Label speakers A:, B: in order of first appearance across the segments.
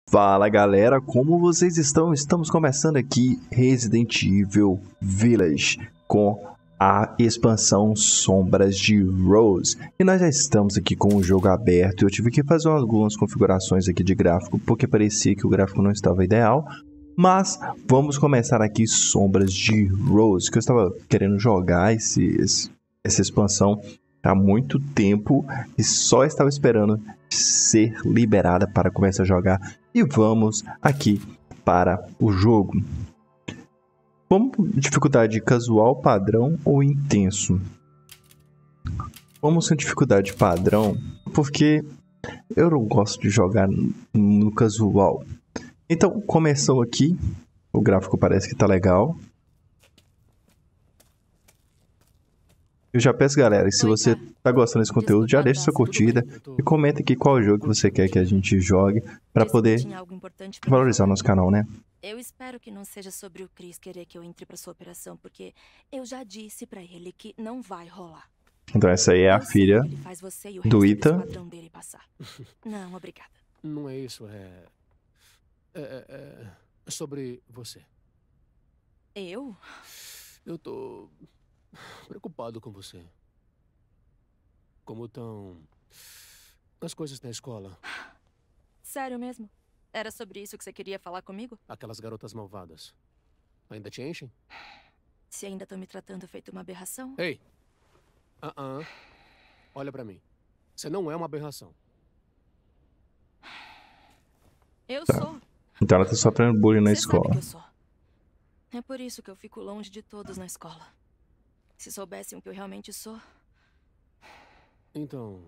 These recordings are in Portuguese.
A: Fala galera, como vocês estão? Estamos começando aqui Resident Evil Village com a expansão Sombras de Rose. E nós já estamos aqui com o jogo aberto. Eu tive que fazer algumas configurações aqui de gráfico, porque parecia que o gráfico não estava ideal. Mas vamos começar aqui Sombras de Rose, que eu estava querendo jogar essa expansão há muito tempo e só estava esperando ser liberada para começar a jogar. E vamos aqui para o jogo. Vamos dificuldade casual, padrão ou intenso? Vamos com dificuldade padrão, porque eu não gosto de jogar no casual. Então, começou aqui. O gráfico parece que tá legal. Eu já peço, galera, se você tá gostando desse conteúdo, já deixa sua curtida e comenta aqui qual jogo você quer que a gente jogue para poder valorizar o nosso canal, né?
B: Eu espero que não seja sobre o Chris querer que eu entre pra sua operação, porque eu já disse pra ele que não vai rolar.
A: Então essa aí é a filha do Ethan.
B: Não, obrigada.
C: Não é isso, é sobre você.
B: Eu?
C: Eu tô preocupado com você. Como estão as coisas na escola?
B: Sério mesmo? Era sobre isso que você queria falar comigo?
C: Aquelas garotas malvadas ainda te enchem?
B: Se ainda estão me tratando feito uma aberração?
C: Ei! Olha pra mim. Você não é uma aberração.
B: Eu sou.
A: Então ela tá sofrendo bullying na
B: Você sabe
A: escola.
B: que eu sou. É por isso que eu fico longe de todos na escola. Se soubessem o que eu realmente sou...
C: Então...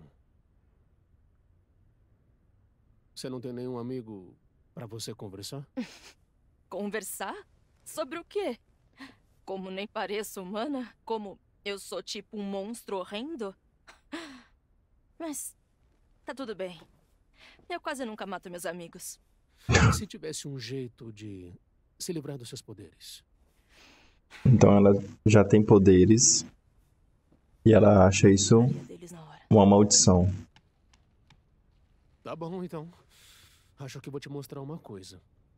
C: Você não tem nenhum amigo pra você conversar?
B: Conversar? Sobre o quê? Como nem pareço humana? Como eu sou tipo um monstro horrendo? Mas... tá tudo bem. Eu quase nunca mato meus amigos.
C: E se tivesse um jeito de se livrar dos seus poderes?
A: Então ela já tem poderes e ela acha isso uma maldição.
C: Tá bom, então. Acho que vou te mostrar uma coisa.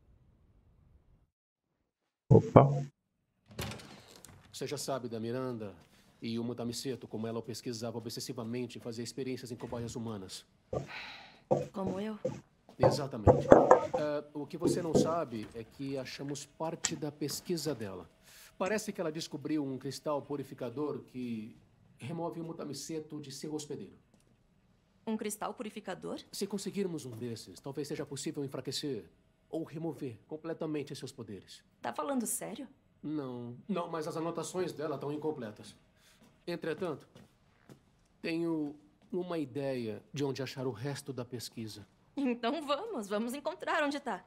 A: Opa.
C: Você já sabe da Miranda e o Mutamiceto, como ela o pesquisava obsessivamente e fazia experiências em cobaias humanas.
B: Como eu?
C: Exatamente. O que você não sabe é que achamos parte da pesquisa dela. Parece que ela descobriu um cristal purificador que remove o Mutamiceto de seu hospedeiro.
B: Um cristal purificador?
C: Se conseguirmos um desses, talvez seja possível enfraquecer ou remover completamente seus poderes.
B: Tá falando sério?
C: Não, mas as anotações dela estão incompletas. Entretanto, tenho uma ideia de onde achar o resto da pesquisa.
B: Então vamos encontrar onde tá.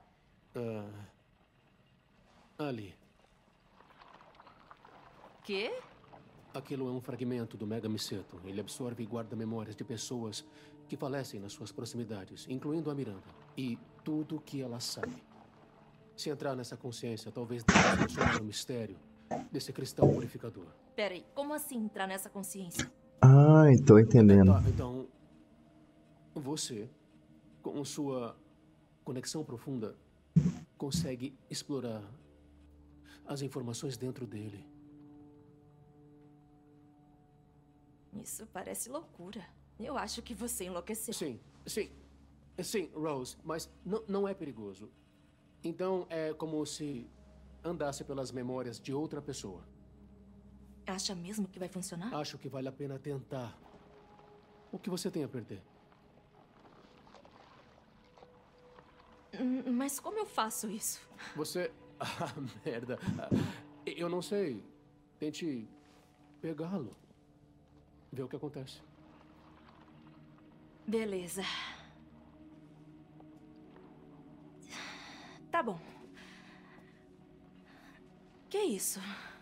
C: Ali.
B: Quê?
C: Aquilo é um fragmento do Mega Miceto. Ele absorve e guarda memórias de pessoas que falecem nas suas proximidades, incluindo a Miranda. E tudo que ela sabe. Se entrar nessa consciência, talvez deva solucionar o mistério desse cristal purificador.
B: Peraí, como assim entrar nessa consciência?
A: Ah, tô entendendo.
C: Então, você, com sua conexão profunda, consegue explorar as informações dentro dele.
B: Isso parece loucura. Eu acho que você enlouqueceu.
C: Sim, Rose, mas não é perigoso. Então é como se andasse pelas memórias de outra pessoa.
B: Acha mesmo que vai funcionar?
C: Acho que vale a pena tentar. O que você tem a perder?
B: Mas como eu faço isso?
C: Você... Ah, merda. Eu não sei. Tente pegá-lo. Ver o que acontece.
B: Beleza. Tá bom. Que isso?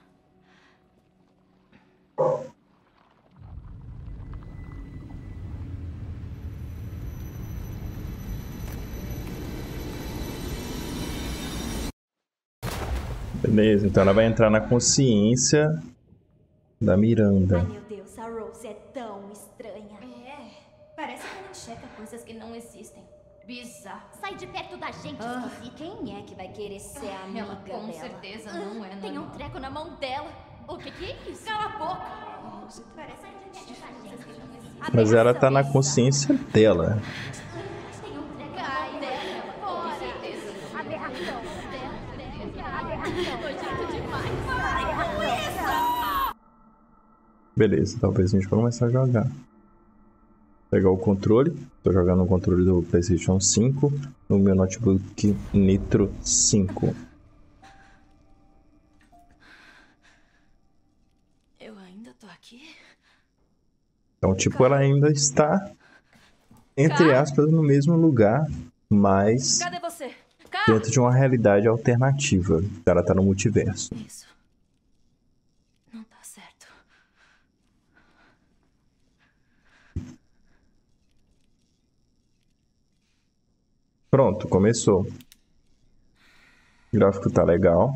A: Beleza, então ela vai entrar na consciência da Miranda.
D: Ai, meu Deus, a Rose é tão estranha.
E: Parece que ela checa coisas que não existem.
D: Bizarro.
E: Sai de perto da gente, esquisita.
D: Quem é que vai querer ser amiga
E: Ela com
D: dela?
E: certeza não é
D: Tem um
E: normal.
D: treco na mão dela. O que é isso?
E: Cala a boca.
D: Sai de perto da gente.
A: Mas ela tá na consciência dela.
D: Tem um treco na mão dela.
E: Com certeza.
D: Aberração. Nojento demais. Parem com isso!
A: Beleza, talvez a gente vá começar a jogar. Pegar o controle. Tô jogando no controle do PlayStation 5 no meu notebook Nitro 5.
B: Eu ainda tô aqui?
A: Então, tipo, ela ainda está, entre aspas, no mesmo lugar, mas
B: Cadê você? Cá!
A: dentro de uma realidade alternativa. Ela tá no multiverso.
B: Isso. Não tá certo.
A: Pronto, começou. O gráfico tá legal.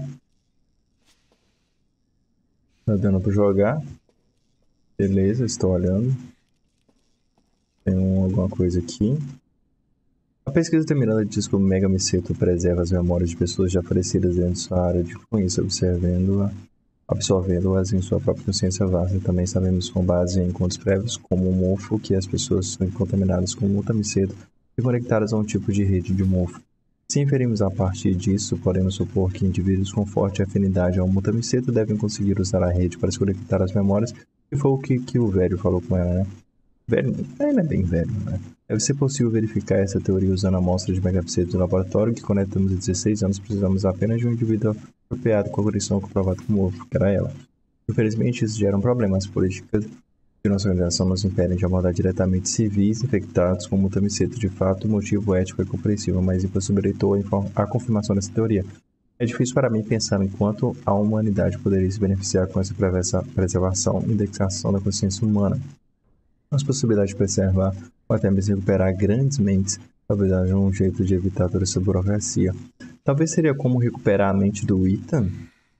A: Tá dando pra jogar. Beleza, estou olhando. Tem alguma coisa aqui. A pesquisa da Miranda diz que o Mega Miseto preserva as memórias de pessoas já falecidas dentro de sua área de influência, absorvendo-as em sua própria consciência vasta. Também sabemos, com base em encontros prévios, como o mofo, que as pessoas são contaminadas com Mutamiseto e conectadas a um tipo de rede de mofo. Se inferimos a partir disso, podemos supor que indivíduos com forte afinidade ao Mutamiseto devem conseguir usar a rede para se conectar às memórias, e foi o que o velho falou com ela, né? Velho, ele é bem velho, né? Deve ser possível verificar essa teoria usando a amostra de megapixels do laboratório que conectamos há 16 anos. Precisamos apenas de um indivíduo apropriado com a condição comprovada como ovo, que era ela. Infelizmente, isso gera um problema. As políticas de nossa organização nos impedem de abordar diretamente civis infectados com Mutamiseto. De fato, o motivo ético é compreensível, mas impossibilitou a confirmação dessa teoria. É difícil para mim pensar em quanto a humanidade poderia se beneficiar com essa preservação e indexação da consciência humana. As possibilidades de preservar ou até mesmo recuperar grandes mentes, talvez haja um jeito de evitar toda essa burocracia. Talvez seria como recuperar a mente do Ethan?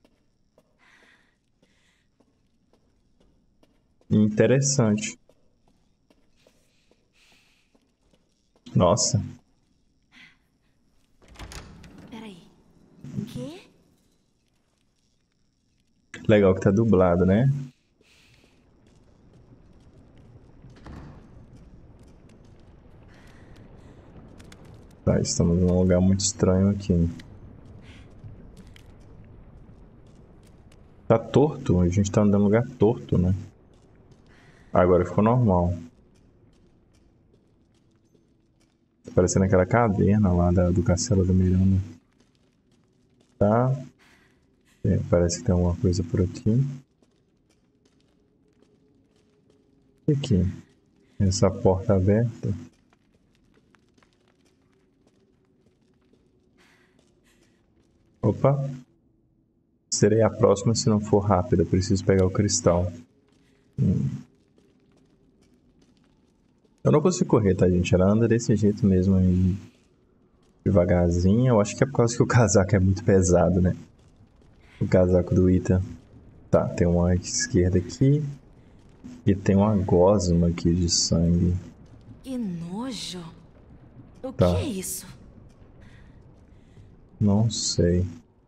A: Interessante. Nossa.
B: Peraí. O quê?
A: Legal que tá dublado, né? Tá, estamos num lugar muito estranho aqui. Tá torto? A gente tá andando num lugar torto, né? Agora ficou normal. Tá parecendo aquela caverna lá do Castelo da Miranda. Tá. Parece que tem alguma coisa por aqui. E aqui? Essa porta aberta. Opa. Serei a próxima se não for rápida. Preciso pegar o cristal. Eu não consigo correr, tá, gente? Ela anda desse jeito mesmo aí. Devagarzinho. Eu acho que é por causa que o casaco é muito pesado, né? O casaco do Ethan. Tá, tem uma esquerda aqui. E tem uma gosma aqui de sangue.
B: Que nojo. O
A: Tá.
B: que é isso?
A: Não sei.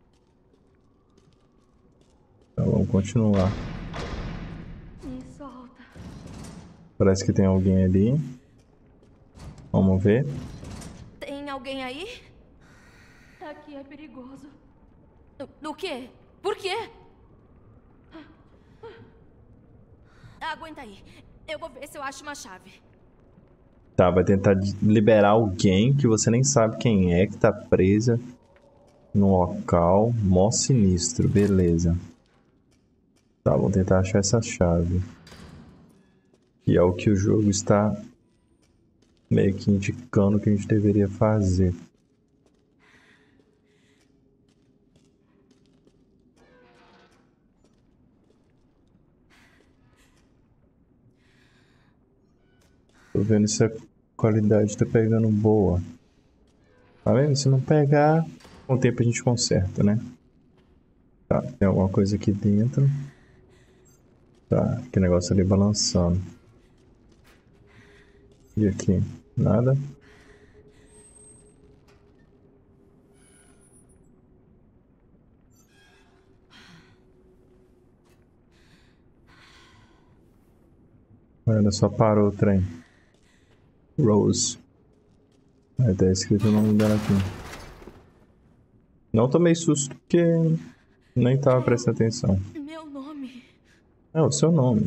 A: Então vamos continuar.
D: Me solta.
A: Parece que tem alguém ali. Vamos ver.
B: Tem alguém aí?
D: Aqui é perigoso.
B: O quê? Por quê? Aguenta aí. Eu vou ver se eu acho uma chave.
A: Tá, vai tentar liberar alguém que você nem sabe quem é, que tá presa no local. Mó sinistro, beleza. Tá, vamos tentar achar essa chave. Que é o que o jogo está meio que indicando que a gente deveria fazer. Tô vendo se a qualidade tá pegando boa. Tá vendo? Se não pegar, com o tempo a gente conserta, né? Tá, tem alguma coisa aqui dentro. Tá, que negócio ali balançando. E aqui? Nada? Ela só parou o trem. Rose. Aí tá escrito o nome dela aqui. Não tomei susto porque nem tava prestando atenção.
B: Meu nome.
A: É o seu nome.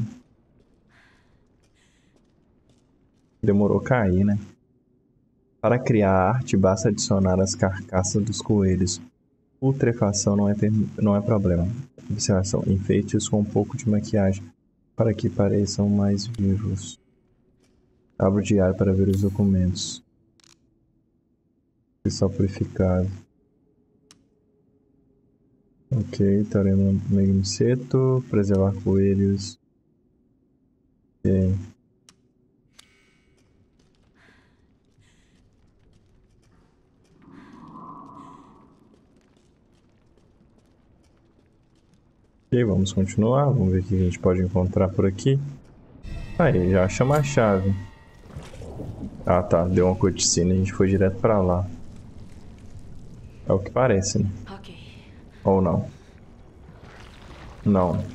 A: Demorou a cair, né? Para criar arte, basta adicionar as carcaças dos coelhos. Putrefação não é problema. Observação. Enfeites com um pouco de maquiagem para que pareçam mais vivos. Abro o diário para ver os documentos. Cristal purificado. Ok, Teorema Megamiceto. Preservar coelhos. Ok. Ok, vamos continuar. Vamos ver o que a gente pode encontrar por aqui. Aí, já achamos a chave. Ah tá, deu uma cutscene e a gente foi direto pra lá. É o que parece, né?
B: Ok.
A: Ou não? Não.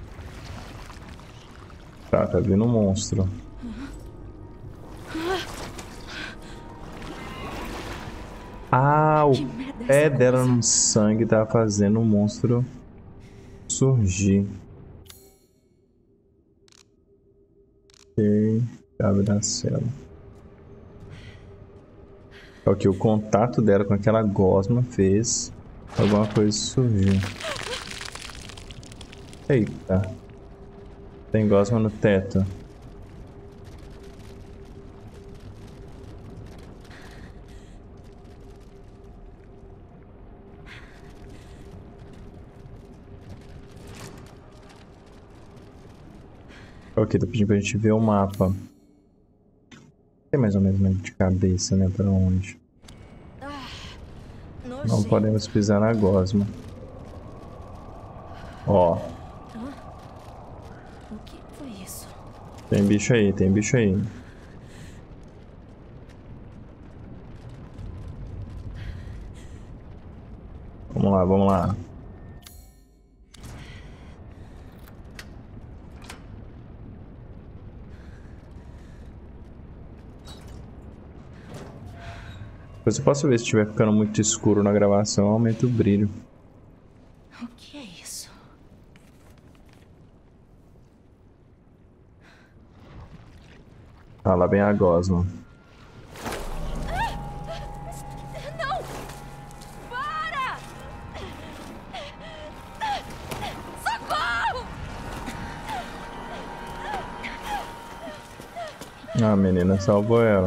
A: Tá vindo um monstro. Ah, o pé dela no sangue tá fazendo o monstro surgir. Ok, chave da cela. Ok, o contato dela com aquela gosma fez alguma coisa surgir. Eita. Tem gosma no teto. Ok, tô pedindo pra gente ver o mapa. Tem mais ou menos de cabeça, né? Pra onde? Não podemos pisar na gosma. Ó.
B: O que foi isso?
A: Tem bicho aí, tem bicho aí. Vamos lá, vamos lá. Depois eu posso ver se estiver ficando muito escuro na gravação, aumenta o brilho.
B: O que é isso?
A: Ah, lá vem a gosma.
B: Não! Para! Socorro!
A: Ah, a menina salvou ela.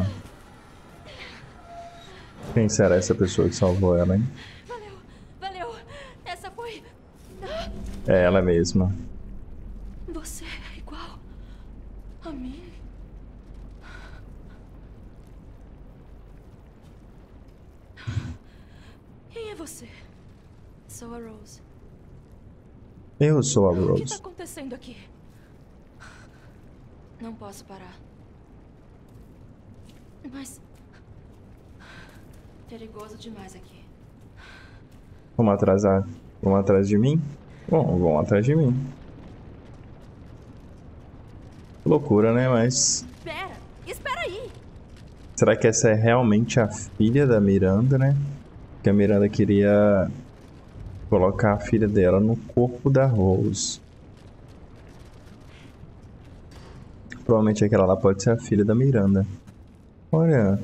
A: Quem será essa pessoa que salvou ela, hein?
B: Valeu! Essa foi...
A: É ela mesma.
B: Você é igual a mim. Quem é você? Sou a Rose.
A: Eu sou a
B: O que
A: Rose.
B: está acontecendo aqui? Não posso parar. Mas... perigoso demais aqui.
A: Vamos atrasar. Vamos atrás de mim? Bom, vão atrás de mim. Loucura, né? Mas...
B: Espera aí!
A: será que essa é realmente a filha da Miranda, né? Porque a Miranda queria colocar a filha dela no corpo da Rose. Provavelmente aquela lá pode ser a filha da Miranda. Olha,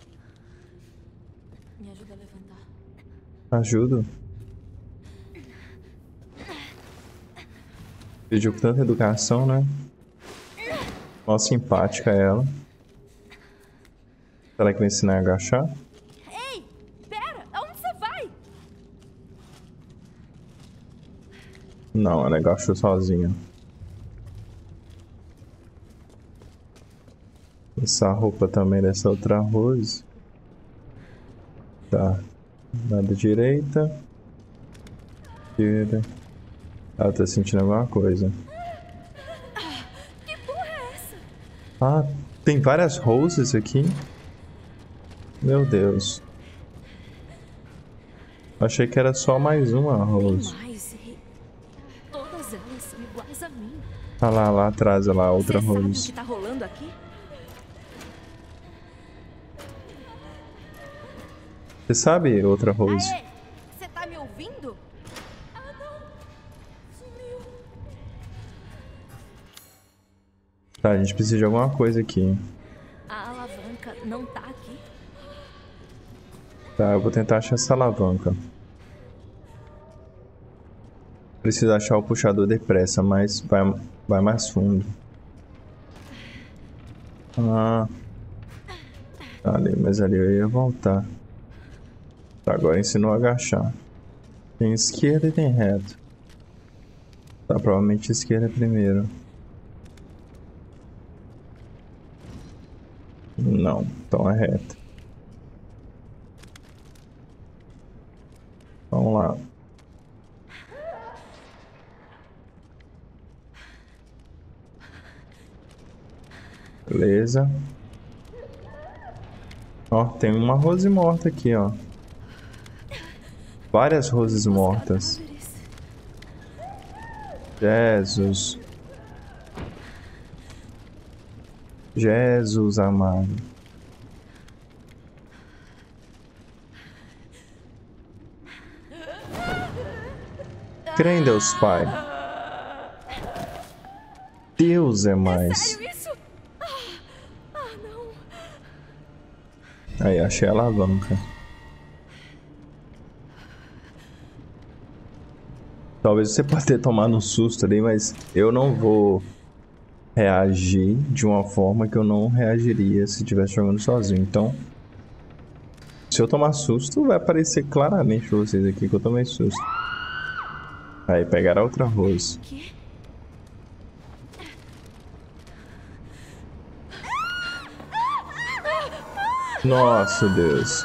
B: Me ajuda a levantar.
A: ajuda. Pediu com tanta educação, né? Mó simpática ela. Será que vai ensinar a agachar?
B: Ei! Pera! Aonde você vai?
A: Não, ela agachou sozinha. Essa roupa também dessa outra Rose. Tá. Nada direita. Esquerda. Ela tá sentindo alguma coisa.
B: Que porra é essa?
A: Ah, tem várias Roses aqui. Meu Deus. Achei que era só mais uma Rose.
B: Mas todas elas são iguais a mim.
A: Ah lá atrás, olha lá, outra
B: Você sabe o
A: Rose.
B: que tá rolando
A: Você sabe, outra Rose?
B: Aê, você tá me ouvindo? Ah, não. Sumiu.
A: Tá, a gente precisa de alguma coisa aqui.
B: A alavanca não tá aqui?
A: Tá, eu vou tentar achar essa alavanca. Preciso achar o puxador depressa, mas vai mais fundo. Ah. Ali, mas ali eu ia voltar. Tá, agora ensinou a agachar. Tem esquerda e tem reto. Tá, provavelmente esquerda primeiro. Não, então é reto. Vamos lá. Beleza. Ó, tem uma Rose morta aqui, ó. Várias Roses mortas. Jesus. Jesus amado. Crê em Deus Pai. Deus é mais.
B: Sério isso? Não.
A: Aí, achei a alavanca. Talvez você possa ter tomado um susto ali, mas eu não vou reagir de uma forma que eu não reagiria se estivesse jogando sozinho. Então, se eu tomar susto, vai aparecer claramente pra vocês aqui que eu tomei susto. Aí, pegaram a outra Rose.
B: Que?
A: Nossa, Deus.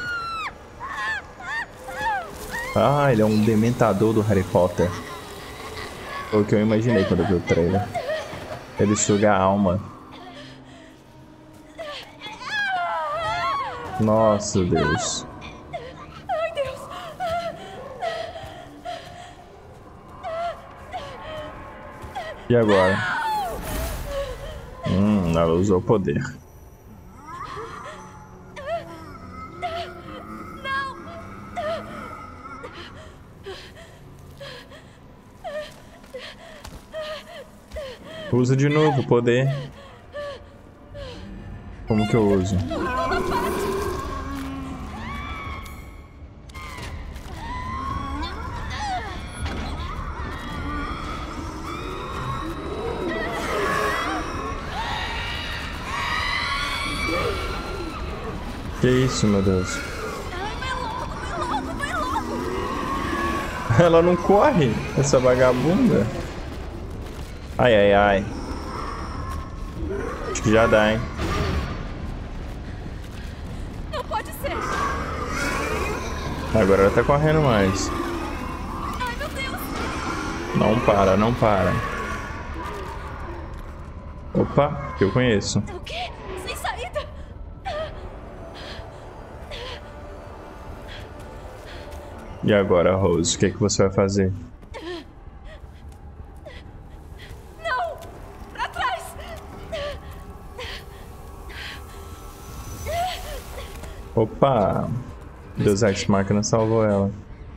A: Ah, ele é um dementador do Harry Potter. Foi o que eu imaginei quando eu vi o trailer. Ele suga a alma. Nossa, Deus.
B: Ai, Deus.
A: E agora? Ela usou o poder. Usa de novo o poder. Como que eu uso? Que isso, meu Deus?
B: Vai logo.
A: Ela não corre, essa vagabunda. Ai, ai, ai. Acho que já dá, hein?
B: Não pode ser.
A: Agora ela tá correndo mais.
B: Ai, meu Deus.
A: Não para, não para. Opa, que eu conheço.
B: O quê? Sem saída?
A: E agora, Rose, o que é que você vai fazer?
B: Não! Pra trás!
A: Opa! Deus Ex Machina salvou ela.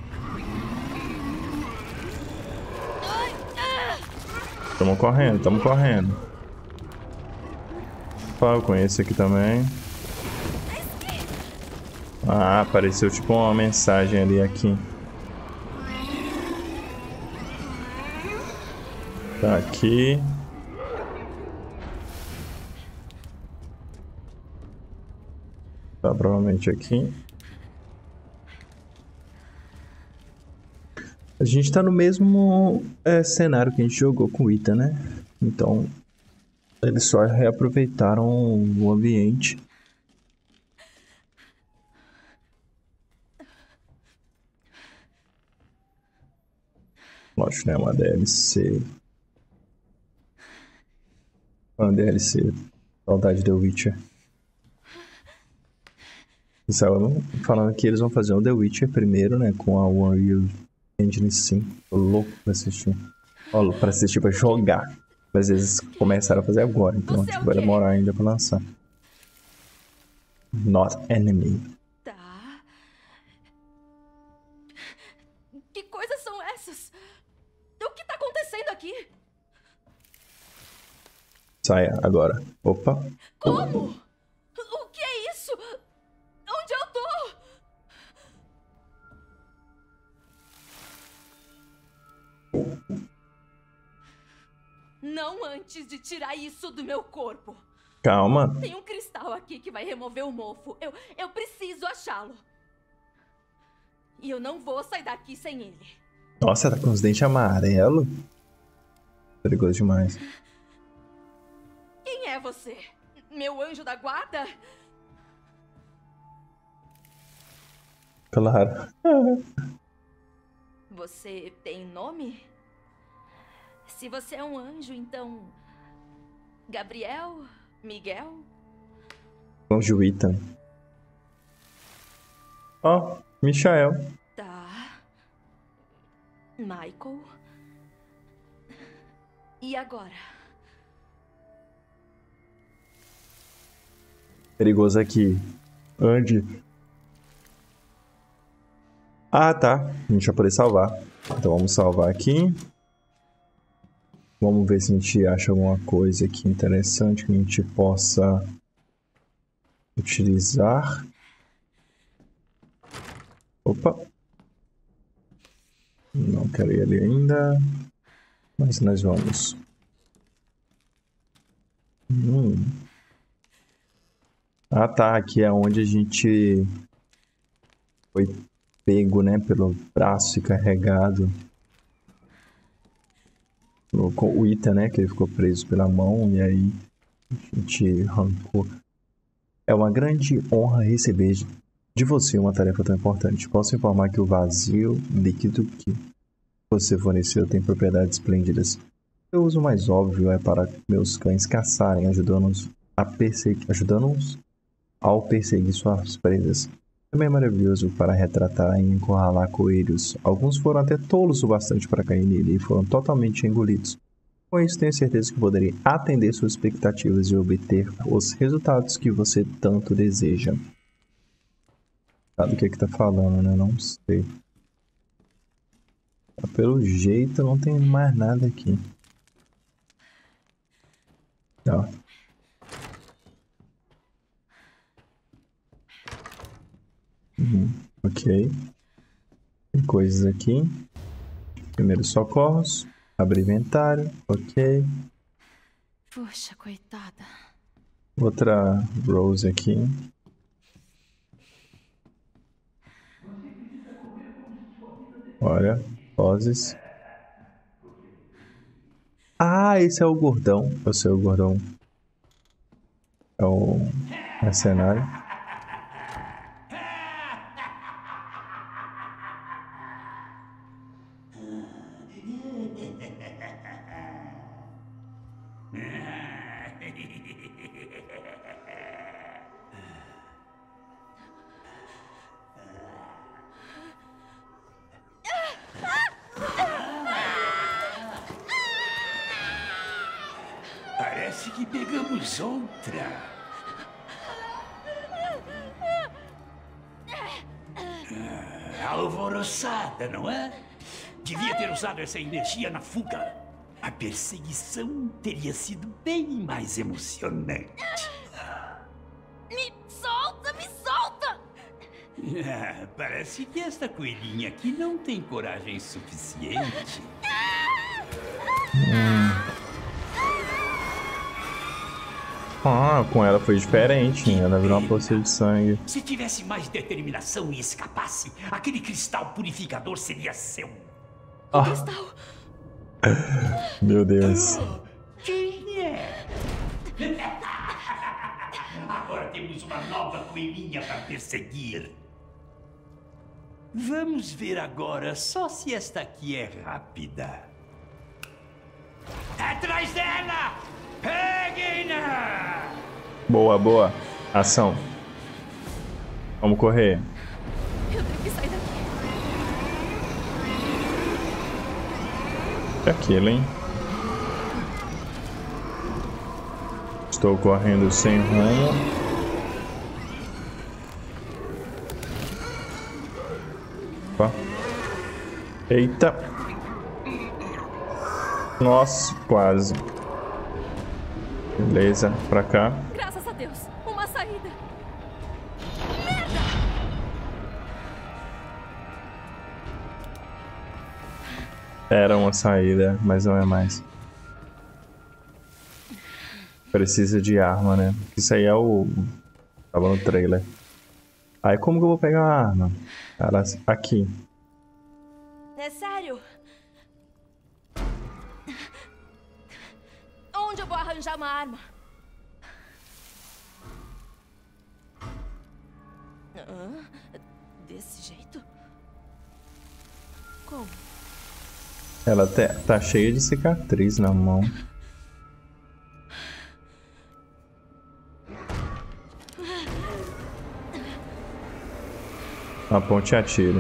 A: Tamo correndo, tamo correndo. Opa, eu conheço aqui também. Ah, apareceu tipo uma mensagem ali aqui. Tá aqui. Tá provavelmente aqui. A gente tá no mesmo cenário que a gente jogou com o Ita, né? Então, eles só reaproveitaram o ambiente. Lógico, né? Uma DLC. Uma DLC. Saudade do The Witcher. Estavam falando que eles vão fazer um The Witcher primeiro, né? Com a Unreal Engine 5. Tô louco pra assistir. Ó, pra assistir, pra jogar. Mas eles começaram a fazer agora, então tipo, vai demorar ainda pra lançar. Not Enemy.
B: Tá. Que coisas são essas? O que tá acontecendo aqui?
A: Saia agora. Opa.
B: Como? O que é isso? Onde eu tô? Não antes de tirar isso do meu corpo.
A: Calma.
B: Tem um cristal aqui que vai remover o mofo. Eu preciso achá-lo. E eu não vou sair daqui sem ele.
A: Nossa, tá com os dentes amarelos. Perigoso demais.
B: Quem é você? Meu anjo da guarda?
A: Claro.
B: Você tem nome? Se você é um anjo, então... Gabriel? Miguel?
A: Anjo Ethan. Ó, Michael.
B: Tá. Michael? E agora?
A: Perigoso aqui. Andy. Ah, tá. A gente vai poder salvar. Então vamos salvar aqui. Vamos ver se a gente acha alguma coisa aqui interessante que a gente possa utilizar. Opa. Não quero ir ali ainda. Mas nós vamos. Ah, tá. Aqui é onde a gente foi pego, né? Pelo braço e carregado. Com o Ethan, né? Que ele ficou preso pela mão e aí a gente arrancou. É uma grande honra receber de você uma tarefa tão importante. Posso informar que o vazio líquido que você forneceu tem propriedades esplêndidas. O uso mais óbvio é para meus cães caçarem, ajudando-nos ao perseguir suas presas. Também é maravilhoso para retratar e encurralar coelhos. Alguns foram até tolos o bastante para cair nele e foram totalmente engolidos. Com isso, tenho certeza que poderei atender suas expectativas e obter os resultados que você tanto deseja. Sabe o que tá falando, né? Não sei. Pelo jeito, não tem mais nada aqui. Ó. Ok. Tem coisas aqui. Primeiros socorros. Abrir inventário. Ok.
B: Puxa, coitada.
A: Outra Rose aqui. Olha. Poses. Ah, esse é o gordão. Eu sei o gordão. É o mercenário.
F: Parece que pegamos outra. Alvoroçada, não é? Devia ter usado essa energia na fuga. A perseguição teria sido bem mais emocionante.
B: Me solta, me solta!
F: Parece que esta coelhinha aqui não tem coragem suficiente.
A: Ah, com ela foi diferente. Ela virou uma poça de sangue.
F: Se tivesse mais determinação e escapasse, aquele cristal purificador seria seu.
B: O cristal!
A: Meu Deus.
F: Quem é? Agora temos uma nova coelhinha para perseguir. Vamos ver agora só se esta aqui é rápida. Atrás dela! Peguem-na!
A: Boa, boa. Ação. Vamos correr.
B: Eu tenho que sair daqui.
A: É aquilo, hein? Estou correndo sem rumo. Opa. Eita. Nossa, quase. Beleza, pra cá.
B: Graças a Deus, uma saída.
A: Era uma saída, mas não é mais. Precisa de arma, né? Isso aí é o... Tava no trailer. Aí como que eu vou pegar a arma? Ela... Aqui.
B: É sério? Onde eu vou arranjar uma arma? Desse jeito? Como?
A: Ela tá cheia de cicatriz na mão. Aponte e atire.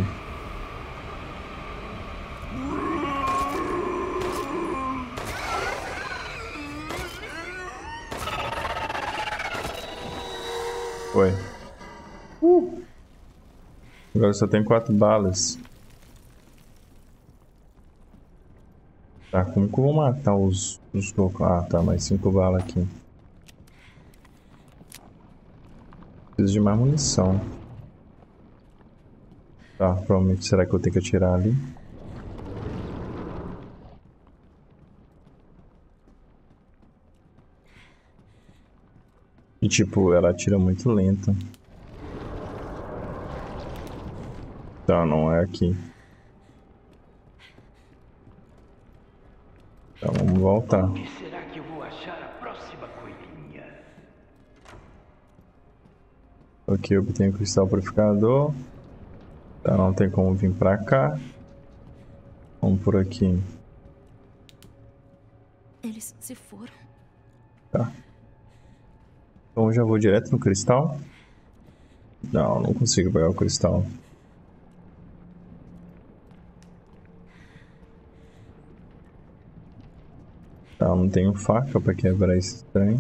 A: Foi. Agora só tem 4 balas. Tá, como que eu vou matar os loucos? Ah, tá, mais 5 balas aqui. Preciso de mais munição. Tá, provavelmente será que eu tenho que atirar ali? E tipo, ela atira muito lento. Tá, não é aqui. Então vamos voltar.
F: Onde será que eu vou achar a próxima coelhinha?
A: Aqui eu obtenho cristal purificador. Tá, não tem como vir pra cá. Vamos por aqui.
B: Eles se foram.
A: Tá. Então eu já vou direto no cristal. Não, não consigo pegar o cristal. Tá, não tenho faca pra quebrar esse trem.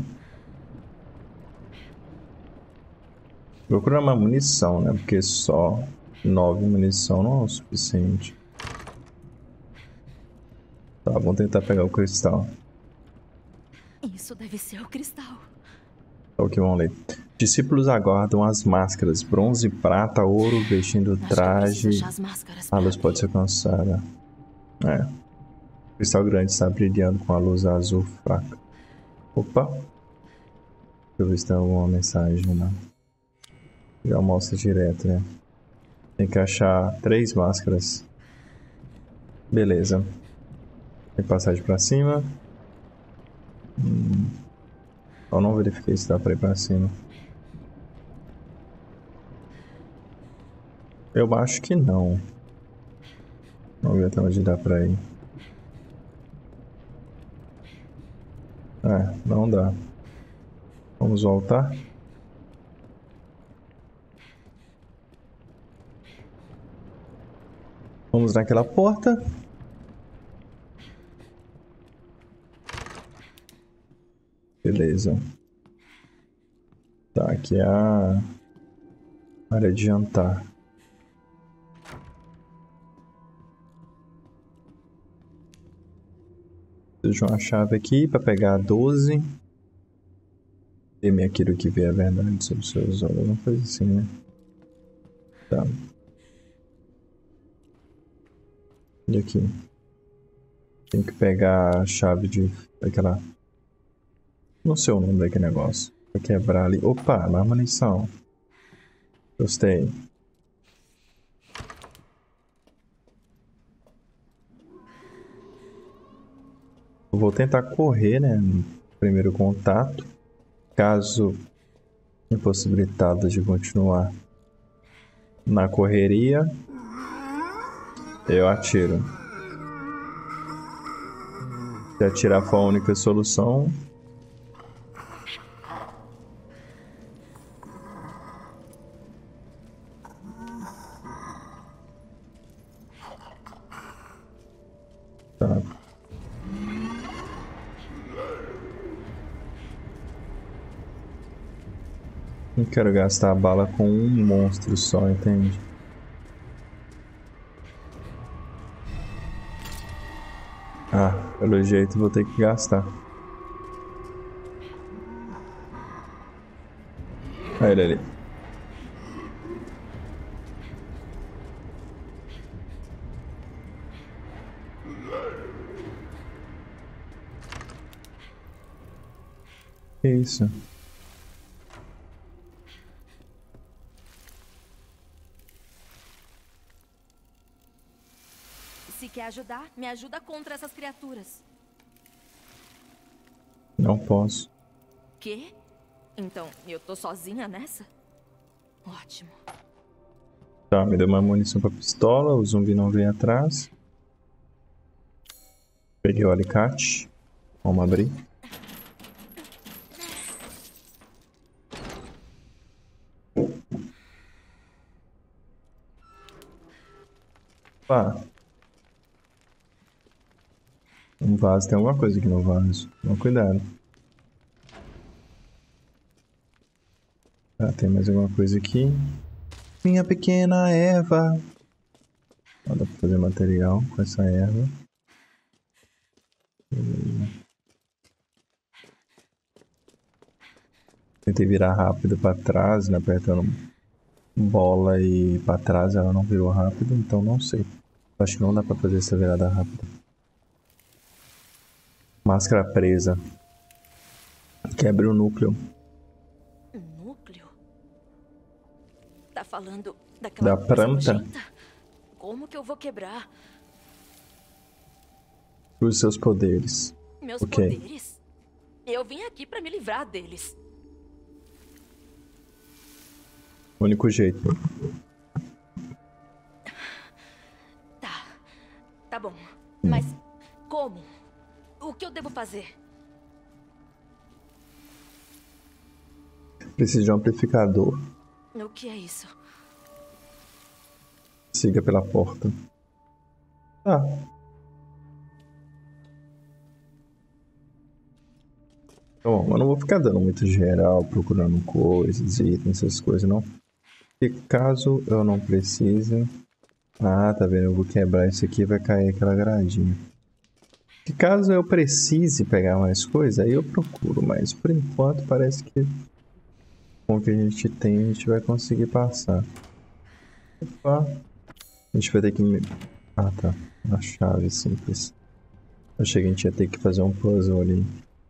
A: Vou procurar uma munição, né? Porque só 9 munição não é o suficiente. Tá, vamos tentar pegar o cristal.
B: Isso deve ser o cristal.
A: Ok, vamos ler. Discípulos aguardam as máscaras. Bronze, prata, ouro, vestindo
B: Acho que eu
A: traje.
B: preciso achar as máscaras
A: A
B: pra
A: luz pode ser alcançada. É. O cristal grande está brilhando com a luz azul fraca. Opa. Deixa eu ver se tem alguma mensagem, né? Já mostra direto, né? Tem que achar 3 máscaras. Beleza. Tem passagem pra cima. Eu não verifiquei se dá pra ir pra cima. Eu acho que não. Vamos ver até onde dá pra ir. É, não dá. Vamos voltar. Vamos naquela porta. Beleza. Tá, aqui é a área de jantar. Preciso de uma chave aqui para pegar a 12. Teme aquilo que vê a verdade sobre seus olhos. Alguma coisa assim, né? Tá. E aqui. Tem que pegar a chave de... aquela... Não sei o nome daquele negócio. Pra quebrar ali. Opa, mais munição. Gostei. Eu vou tentar correr, né? No primeiro contato. Caso impossibilitado de continuar na correria, eu atiro. Se atirar for a única solução... Tá. Não quero gastar a bala com um monstro só, entende? Ah, pelo jeito vou ter que gastar. Olha ele ali. Que isso?
B: Se quer ajudar, me ajuda contra essas criaturas.
A: Não posso.
B: Quê? Então, eu tô sozinha nessa? Ótimo.
A: Tá, me deu uma munição pra pistola, o zumbi não veio atrás. Peguei o alicate. Vamos abrir. Opa. Um vaso, tem alguma coisa aqui no vaso. Toma cuidado. Ah, tem mais alguma coisa aqui. Minha pequena erva. Dá pra fazer material com essa erva. Tentei virar rápido pra trás, né? Apertando bola e pra trás, ela não virou rápido, então não sei. Acho que não dá pra fazer essa virada rápida. Máscara presa. Quebre o núcleo.
B: Núcleo? Tá falando daquela
A: Da
B: coisa
A: planta?
B: nojenta? Como que eu vou quebrar?
A: Use seus poderes.
B: Meus
A: Ok.
B: poderes? Eu vim aqui pra me livrar deles.
A: O único jeito.
B: Tá bom. Mas como? O que eu devo fazer?
A: Precisa de um amplificador.
B: O que é isso?
A: Siga pela porta. Ah. Bom, eu não vou ficar dando muito geral, procurando coisas, itens, essas coisas, não. E caso eu não precise... Ah, tá vendo? Eu vou quebrar isso aqui e vai cair aquela gradinha. E caso eu precise pegar mais coisa, aí eu procuro. Mas por enquanto parece que com o que a gente tem, a gente vai conseguir passar. Opa. A gente vai ter que... Ah, tá. Uma chave simples. Eu achei que a gente ia ter que fazer um puzzle ali.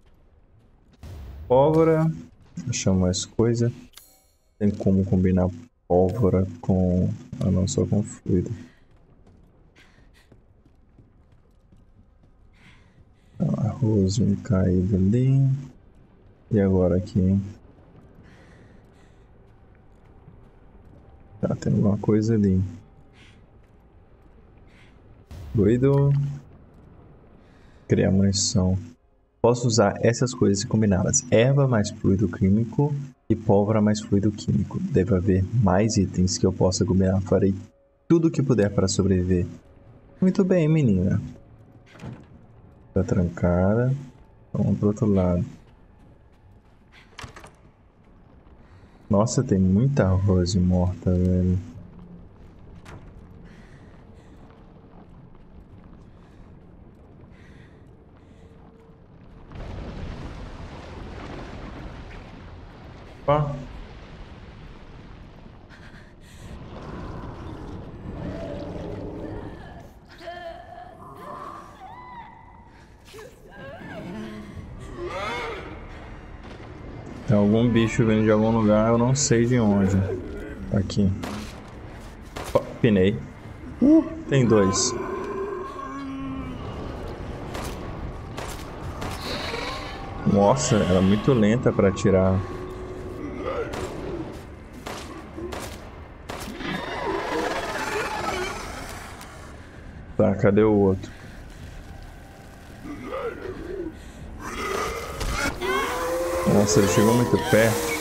A: Pólvora. Achamos mais coisa. Tem como combinar pólvora com... Ah, não, só com fluido. Arroz caído ali. E agora aqui, hein? Tá, tem alguma coisa ali. Doido. Criar munição. Posso usar essas coisas e combiná-las. Erva mais fluido químico e pólvora mais fluido químico. Deve haver mais itens que eu possa combinar. Farei tudo o que puder para sobreviver. Muito bem, menina. Tá trancada. Vamos pro outro lado. Nossa, tem muita Rose morta, velho. Opa. Tem algum bicho vindo de algum lugar, eu não sei de onde. Aqui. Ó, pinei. Tem dois. Nossa, ela é muito lenta pra atirar. Tá, cadê o outro? Nossa, ele chegou muito perto.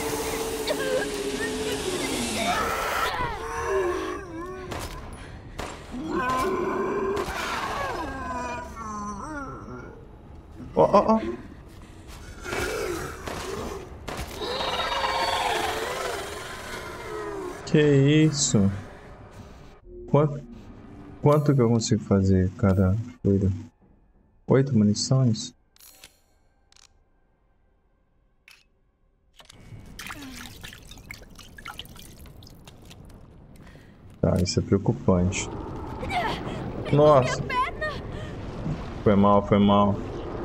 A: Ó, ó, ó. Que isso? Quanto que eu consigo fazer cada fluido? 8 munições? Tá, isso é preocupante. Nossa! Foi mal, foi mal.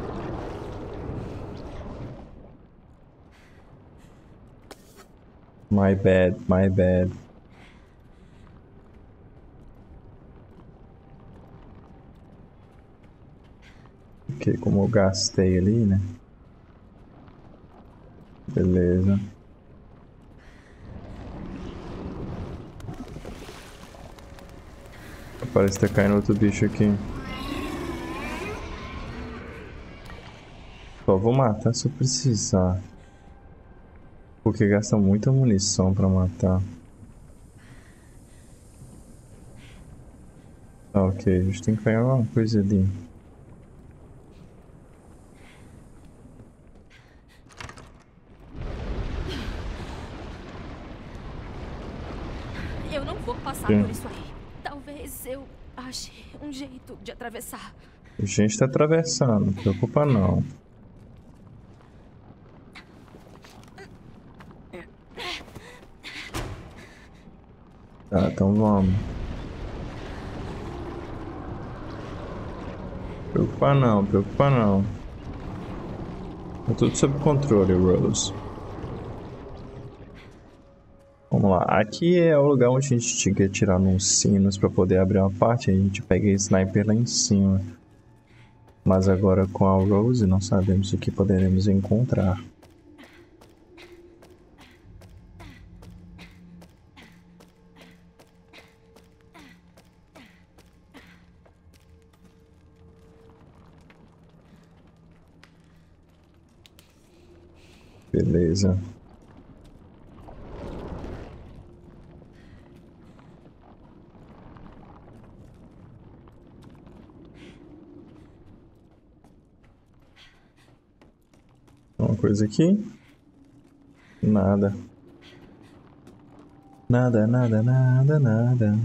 A: My bad, my bad. Ok, como eu gastei ali, né? Beleza. Parece que tá caindo outro bicho aqui. Só vou matar se eu precisar. Porque gasta muita munição pra matar. Ah, ok, a gente tem que pegar alguma coisa ali.
B: Eu não vou passar por isso aí. Talvez eu ache um jeito de atravessar.
A: A gente tá atravessando, não se preocupa não. Tá, então vamos. Preocupa não, preocupa não. Tá tudo sob controle, Rose. Vamos lá, aqui é o lugar onde a gente tinha que atirar nos sinos para poder abrir uma parte. A gente pega a sniper lá em cima. Mas agora com a Rose não sabemos o que poderemos encontrar. Beleza. Uma coisa aqui. Nada. Nada, nada, nada, nada.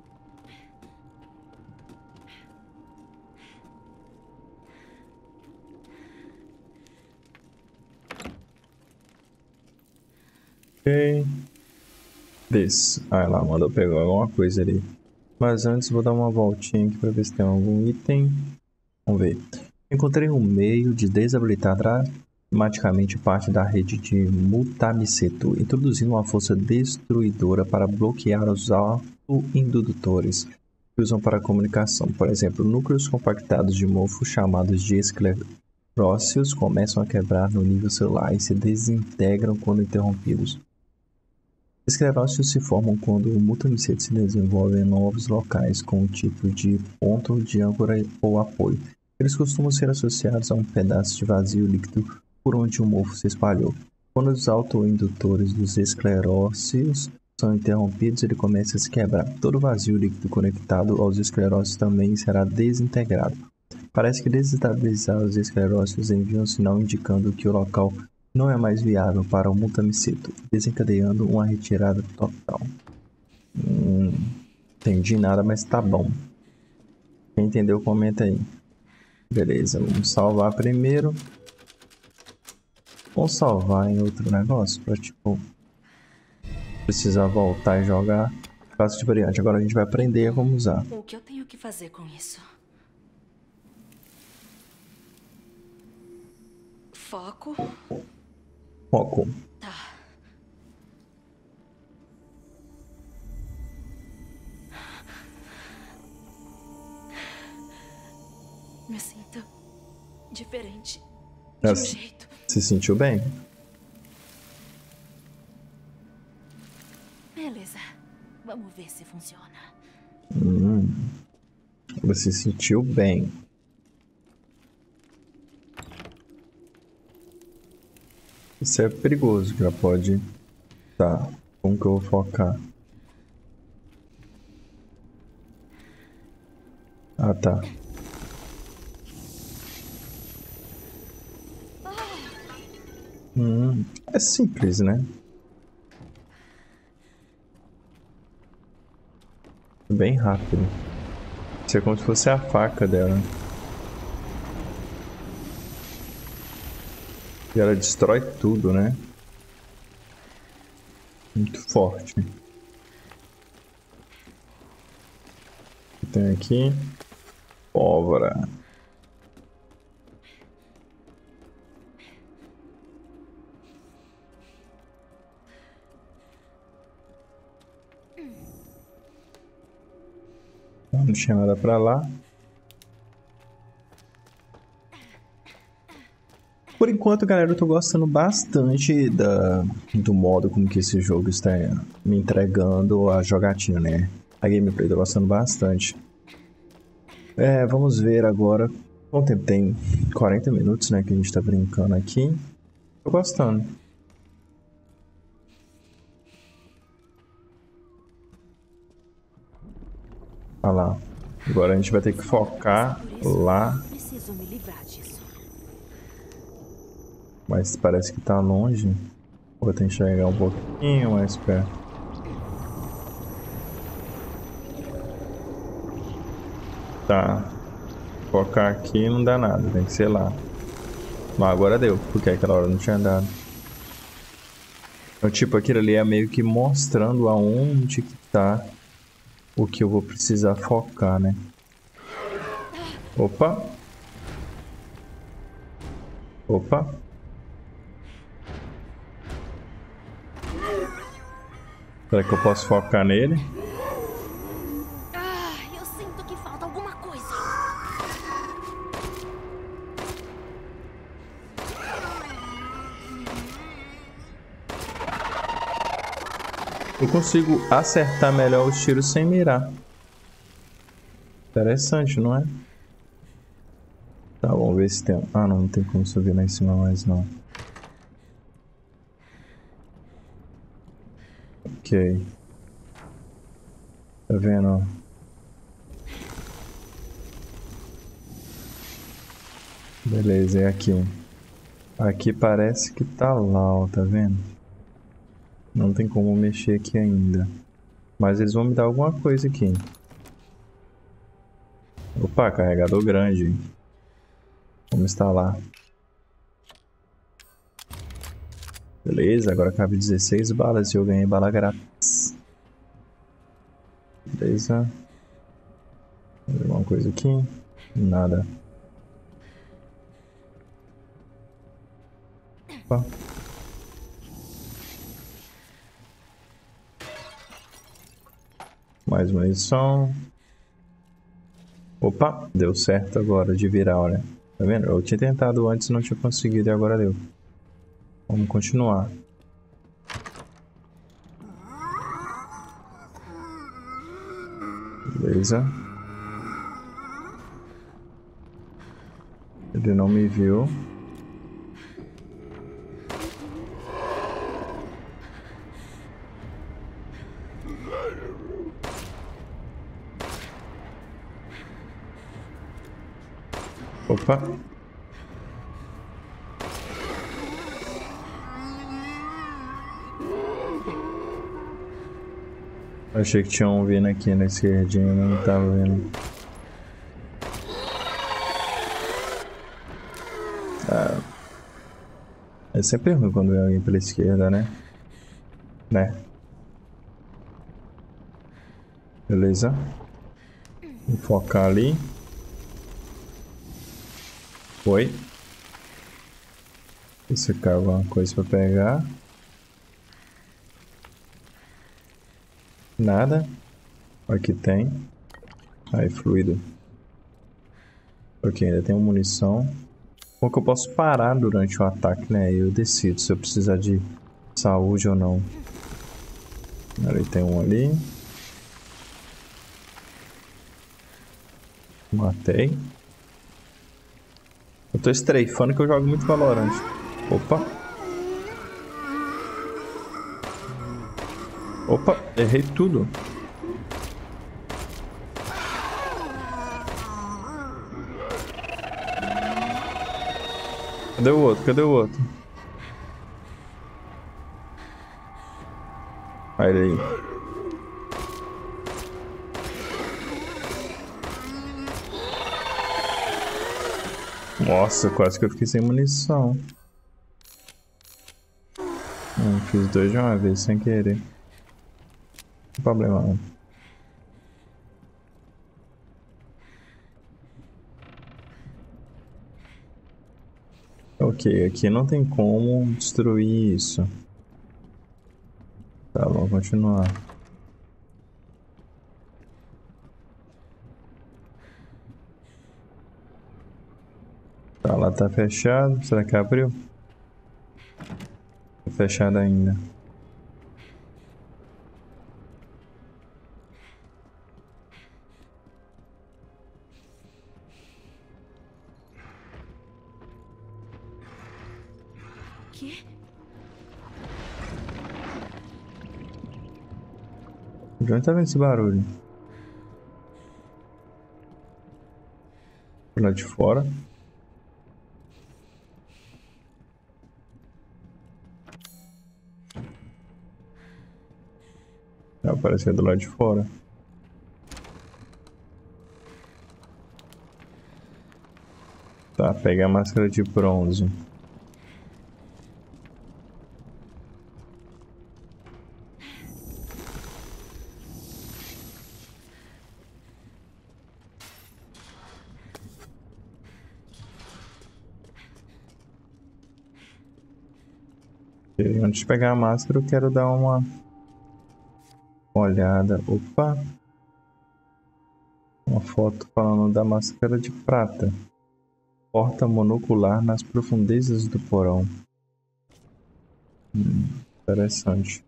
A: Ok. Desce. Ah, ela mandou pegar alguma coisa ali. Mas antes vou dar uma voltinha aqui para ver se tem algum item. Vamos ver. Encontrei um meio de desabilitar dramaticamente parte da rede de Mutamiseto, introduzindo uma força destruidora para bloquear os autoindutores que usam para comunicação. Por exemplo, núcleos compactados de mofo chamados de esclerócios começam a quebrar no nível celular e se desintegram quando interrompidos. Esclerócios se formam quando o Mutamiseto se desenvolve em novos locais com um tipo de ponto de âncora ou apoio. Eles costumam ser associados a um pedaço de vazio líquido por onde o mofo se espalhou. Quando os autoindutores dos esclerócios são interrompidos, ele começa a se quebrar. Todo vazio líquido conectado aos esclerócios também será desintegrado. Parece que desestabilizar os esclerócios envia um sinal indicando que o local não é mais viável para o Mutamiseto, desencadeando uma retirada total. Entendi nada, mas tá bom. Quem entendeu, comenta aí. Beleza, vamos salvar primeiro. Vamos salvar em outro negócio pra, tipo, precisar voltar e jogar. Caso de variante. Agora a gente vai aprender como usar.
B: O que eu tenho que fazer com isso? Foco.
A: Foco.
B: Tá. Me sinto diferente. De um jeito.
A: Se sentiu bem?
B: Beleza. Vamos ver se funciona.
A: Você se sentiu bem. Isso é perigoso, já pode... Tá, como que eu vou focar? Ah, tá. É simples, né? Bem rápido. Isso é como se fosse a faca dela. E ela destrói tudo, né? Muito forte. O que tem aqui? Pólvora. Não tinha nada pra lá. Por enquanto, galera, eu tô gostando bastante do modo como que esse jogo está me entregando a jogatina, né? A gameplay, tô gostando bastante. Vamos ver agora. Quanto tempo tem? 40 minutos, né, que a gente tá brincando aqui. Tô gostando. Olha lá. Agora a gente vai ter que focar lá.
B: Preciso me livrar disso.
A: Mas parece que tá longe. Vou tentar chegar um pouquinho mais perto. Tá. Focar aqui não dá nada, tem que ser lá. Mas agora deu, porque aquela hora não tinha dado. Então, tipo, aquilo ali é meio que mostrando aonde que tá o que eu vou precisar focar, né? Opa! Opa! Será que eu posso focar nele?
B: Eu sinto que falta alguma coisa.
A: Eu consigo acertar melhor os tiros sem mirar. Interessante, não é? Tá, vamos ver se tem... Ah, não tem como subir lá em cima mais, não. Ok. Tá vendo? Beleza, é aqui. Aqui parece que tá lá, ó, tá vendo? Não tem como mexer aqui ainda. Mas eles vão me dar alguma coisa aqui. Opa, carregador grande. Vamos instalar. Beleza, agora cabe 16 balas e eu ganhei bala grátis. Beleza. Alguma coisa aqui? Nada. Opa. Mais munição. Opa, deu certo agora de virar, olha. Tá vendo? Eu tinha tentado antes e não tinha conseguido e agora deu. Vamos continuar. Beleza. Ele não me viu. Opa. Achei que tinha um vindo aqui na esquerdinha, mas não tava vendo. Ah, é sempre ruim quando vem alguém pela esquerda, né? Beleza. Vou focar ali. Foi. Isso aqui é alguma coisa pra pegar. Nada. Aqui tem. Aí, fluido. Ok, ainda tem uma munição. Bom que eu posso parar durante o ataque, né? Eu decido se eu precisar de saúde ou não. Ali tem um ali. Matei. Eu tô estreifando que eu jogo muito Valorant. Opa. Opa, errei tudo. Cadê o outro? Cadê o outro? Aí ele aí. Nossa, quase que eu fiquei sem munição. Fiz dois de uma vez sem querer. Não tem problema não. Ok, aqui não tem como destruir isso. Tá, vamos continuar. Tá, lá tá fechado. Será que abriu? Tá fechado ainda.
B: Que?
A: De onde tá vendo esse barulho? Por lá de fora? Ah, parece que é do lado de fora. Tá, pega a máscara de bronze. E antes de pegar a máscara, eu quero dar uma olhada. Opa! Uma foto falando da máscara de prata. Porta monocular nas profundezas do porão. Interessante.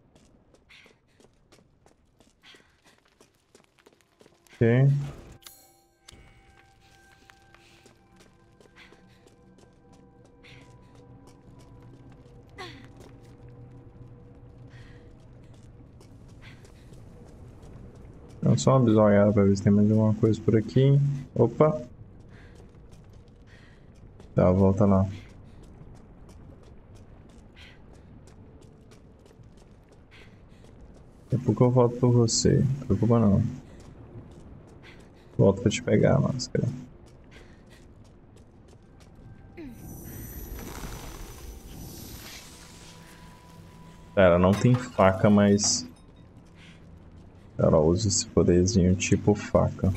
A: Ok. Então, só uma bisoiada pra ver se tem mais alguma coisa por aqui. Opa! Tá, volta lá. Daqui a pouco eu volto por você. Não preocupa não. Volto pra te pegar a máscara. Ela não tem faca, mas ela usa esse poderzinho tipo faca.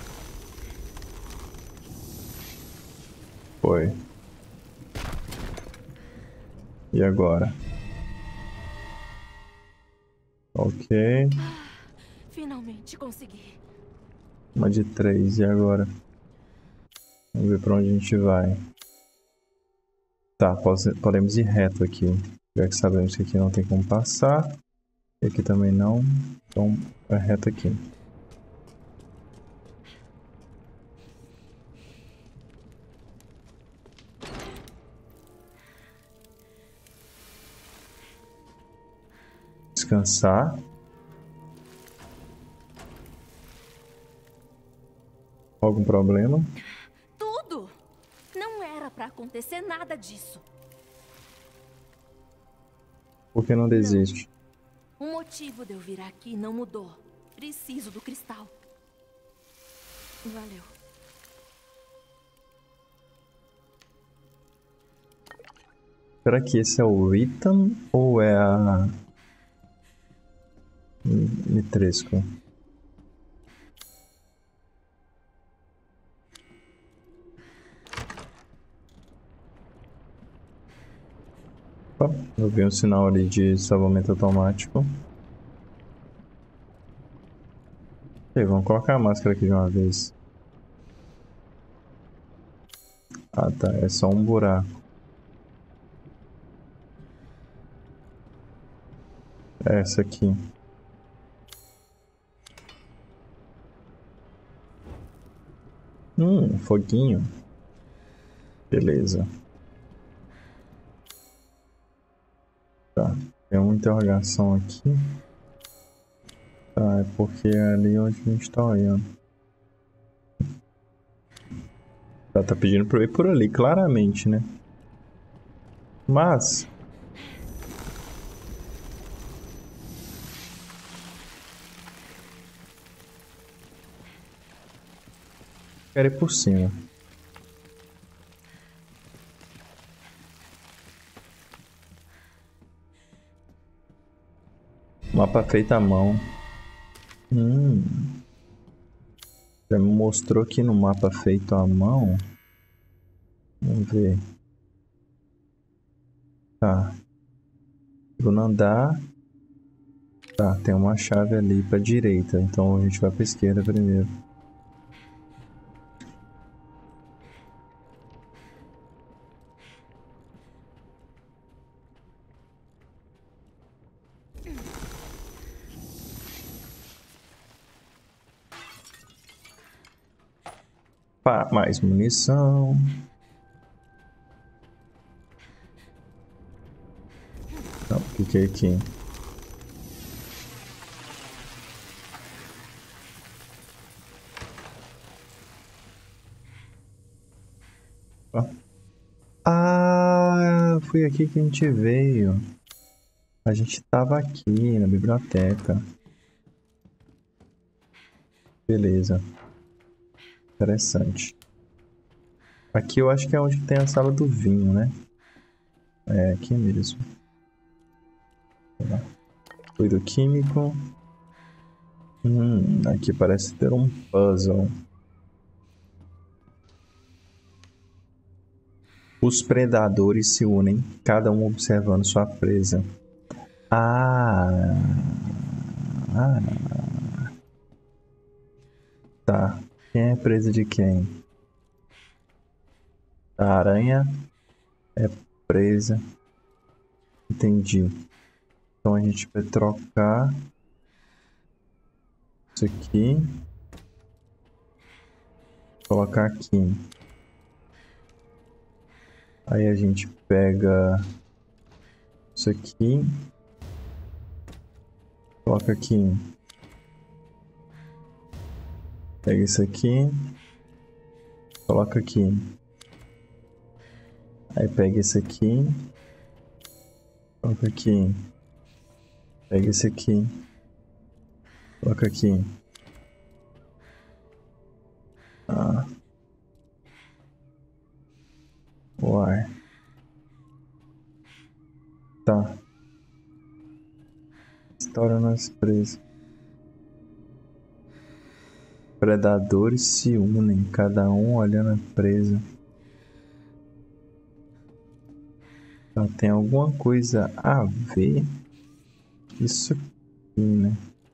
A: Foi. E agora? Ok.
B: Finalmente consegui.
A: Uma de 3. E agora? Vamos ver pra onde a gente vai. Tá, podemos ir reto aqui. Já que sabemos que aqui não tem como passar. E aqui também não. Então, é reto aqui. Descansar. Algum problema?
B: Tudo! Não era pra acontecer nada disso.
A: Por que não desiste?
B: O motivo de eu vir aqui não mudou. Preciso do cristal. Valeu.
A: Será que esse é o Ethan ou é a Mitresco? Opa, eu vi um sinal ali de salvamento automático. Ok, vamos colocar a máscara aqui de uma vez. Ah tá, é só um buraco. É essa aqui. Foguinho. Beleza. Tá, tem uma interrogação aqui. Tá, é porque é ali onde a gente tá olhando. Tá pedindo pra eu ir por ali, claramente, né? Mas... quero ir por cima. Mapa feito à mão. Já me mostrou aqui no mapa feito à mão. Vamos ver. Tá. Segundo andar. Tá, tem uma chave ali pra direita. Então a gente vai pra esquerda primeiro. Pá, mais munição. Não, o que é aqui? Ah, foi aqui que a gente veio. A gente tava aqui na biblioteca. Beleza. Interessante. Aqui eu acho que é onde tem a sala do vinho, né? É, aqui mesmo. Fluido químico. Aqui parece ter um puzzle. Os predadores se unem, cada um observando sua presa. Tá. Quem é presa de quem? A aranha é presa. Entendi. Então a gente vai trocar isso aqui. Colocar aqui. Aí a gente pega isso aqui. Coloca aqui. Pega isso aqui. Coloca aqui. Aí pega esse aqui. Coloca aqui. Pega esse aqui. Coloca aqui. Uai. Tá. História nas presas. Predadores se unem, cada um olhando a presa. Então, tem alguma coisa a ver? Isso aqui, né?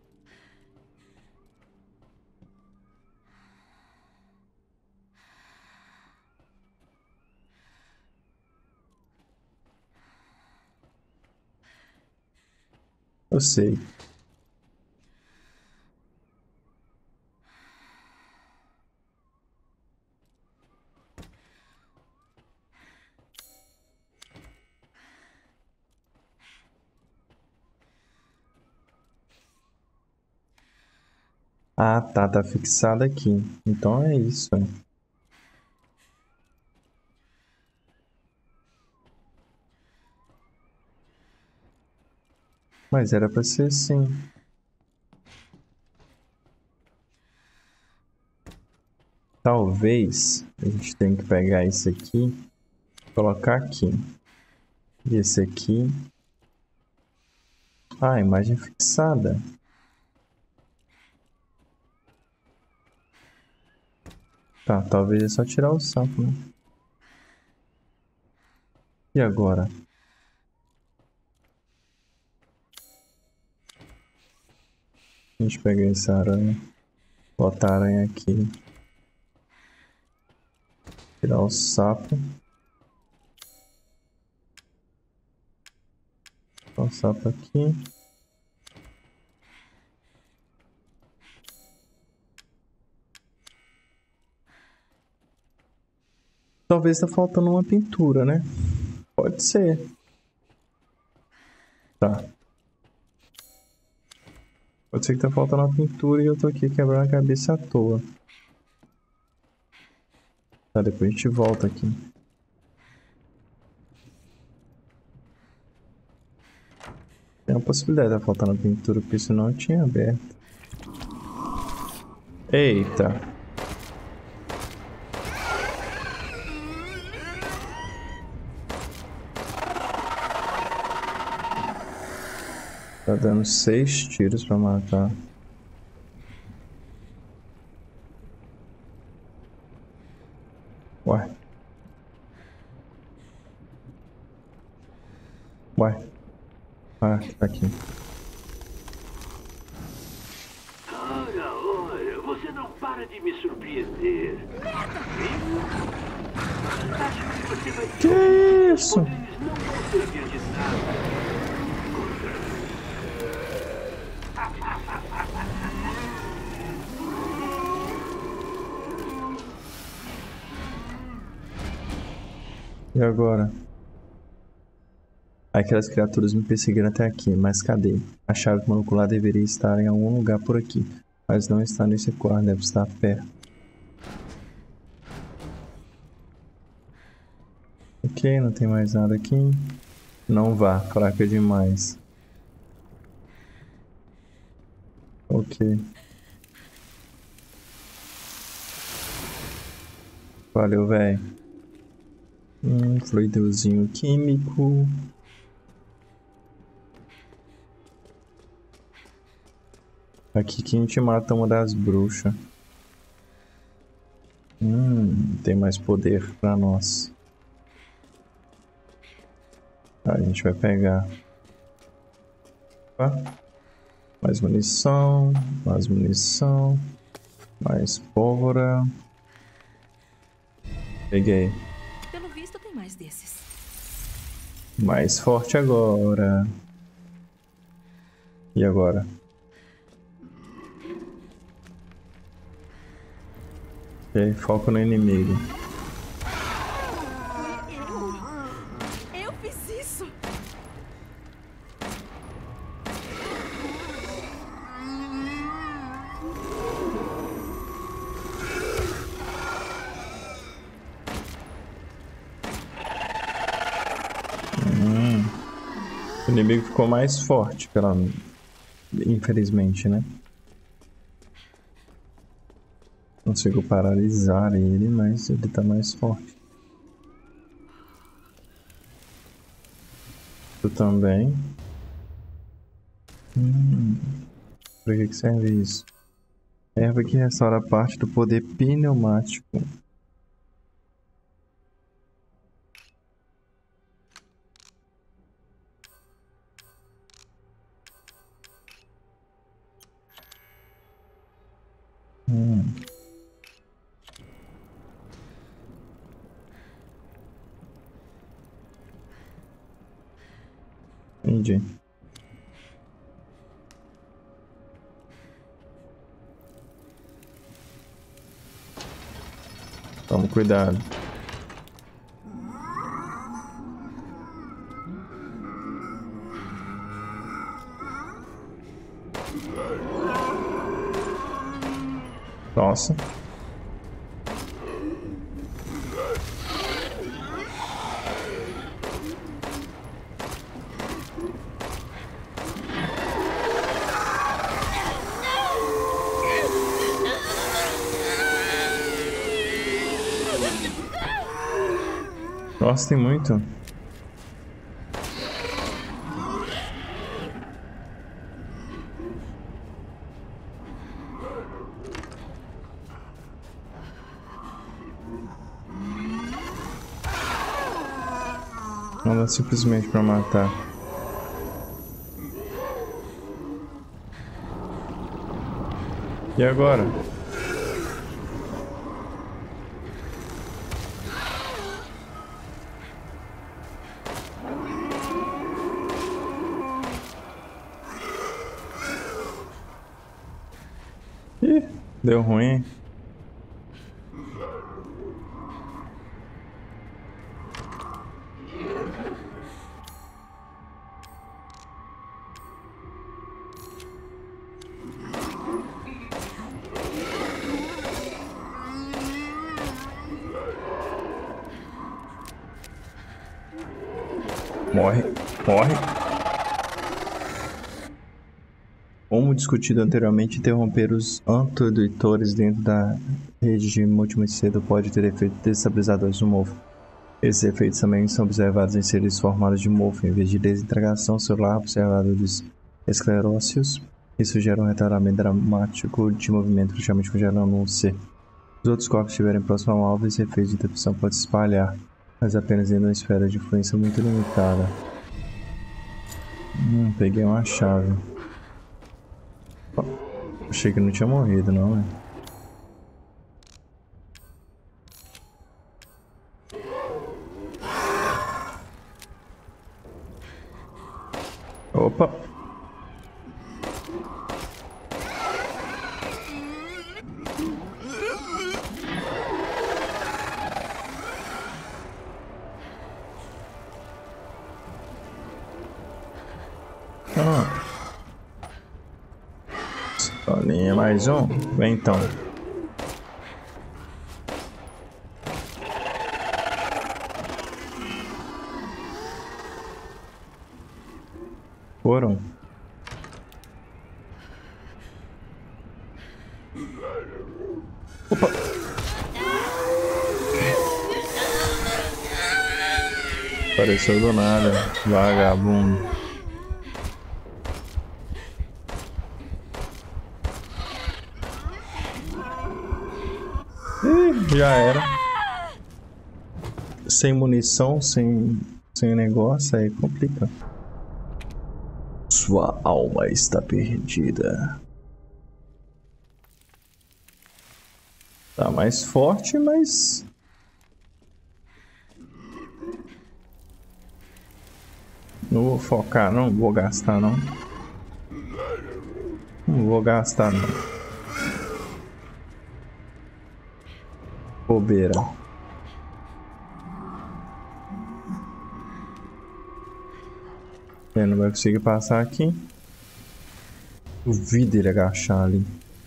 A: Eu sei. Ah, tá fixado aqui. Então é isso. Mas era pra ser assim. Talvez a gente tenha que pegar isso aqui, colocar aqui. E esse aqui. Ah, imagem fixada. Tá, talvez é só tirar o sapo, né? E agora? A gente pega essa aranha, botar a aranha aqui, tirar o sapo, tirar o sapo aqui. Talvez tá faltando uma pintura, né? Pode ser. Tá. Pode ser que tá faltando uma pintura e eu tô aqui quebrando a cabeça à toa. Tá, depois a gente volta aqui. Tem uma possibilidade de tá faltando pintura, porque senão eu tinha aberto. Eita. Tá dando 6 tiros pra matar. Ué. Ué. Ah, tá aqui.
G: Ora, você não para de me surpreender. Acho que você vai
A: Que isso?
G: Eles não vão servir de nada.
A: E agora? Aquelas criaturas me perseguiram até aqui, mas cadê? A chave molecular deveria estar em algum lugar por aqui, mas não está nesse quarto, deve estar perto. Ok, não tem mais nada aqui. Não vá, fraca demais. Ok. Valeu, velho. Fluidozinho químico. Aqui que a gente mata uma das bruxas. Tem mais poder pra nós. A gente vai pegar. Opa. Mais munição. Mais munição. Mais pólvora. Peguei.
B: Pelo visto, tem mais desses.
A: Mais forte agora. E agora? Ok, foco no inimigo.
B: Eu fiz isso!
A: O inimigo ficou mais forte, infelizmente, né? Consigo paralisar ele, mas ele tá mais forte. Tu também. Pra que serve isso? Erva que restaura parte do poder pneumático. Entendi. Toma cuidado. Nossa. Nossa, tem muito. Não dá simplesmente pra matar. E agora? Ih, deu ruim. Morre, morre. Como discutido anteriormente, interromper os antidutores dentro da rede de multimacedo pode ter efeitos destabilizadores no mofo. Esses efeitos também são observados em seres formados de mofo. Em vez de desintegração celular, observadores esclerócios. Isso gera um retardamento dramático de movimento, praticamente congelando um ser. Os outros corpos estiverem próximo ao alvo, esse efeito de interrupção pode se espalhar, mas apenas em uma esfera de influência muito limitada. Peguei uma chave. Achei que não tinha morrido, não, né? Opa! Solinha, mais um. Vem então. Foram. Opa! Apareceu do nada, vagabundo. Já era. Sem munição, sem negócio, aí complica. Sua alma está perdida. Tá mais forte, mas... Não vou focar, não vou gastar, não. Não vou gastar, não. Bobeira. Ele não vai conseguir passar aqui. Duvido ele agachar ali.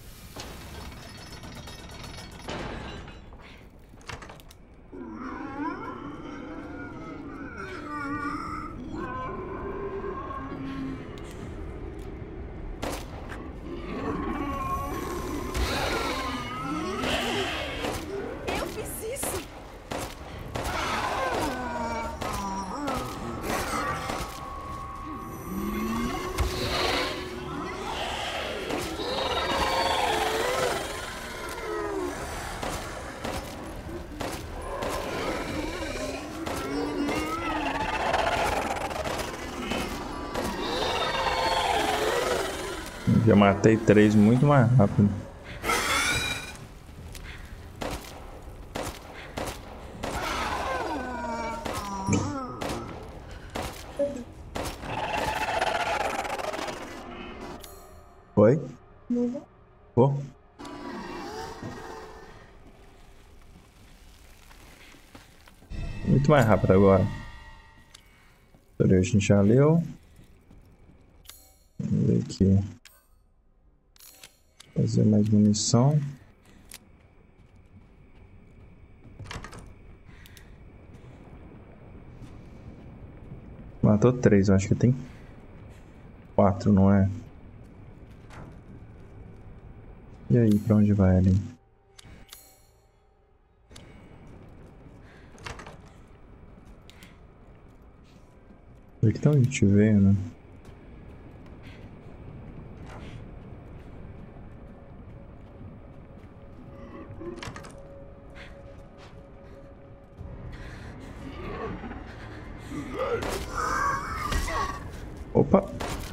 A: Já matei 3 muito mais rápido. Oi? Pô? Muito mais rápido agora. A gente já leu. Vamos ver aqui. Fazer mais munição. Matou 3, eu acho que tem 4, não é? E aí, pra onde vai ali? Aqui tá onde a gente veio, né? Opa!